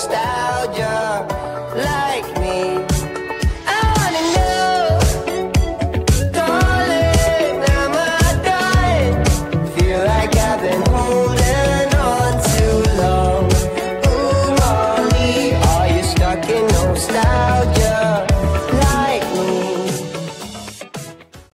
nostalgia like me. I wanna know, darling, am I dying? Feel like I've been holding on too long. Ooh, Molly, are you stuck in nostalgia?